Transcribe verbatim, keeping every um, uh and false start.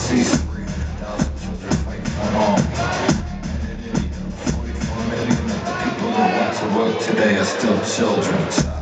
cease. three hundred thousand children fighting for all. forty-four million of the people who want to work today are still children.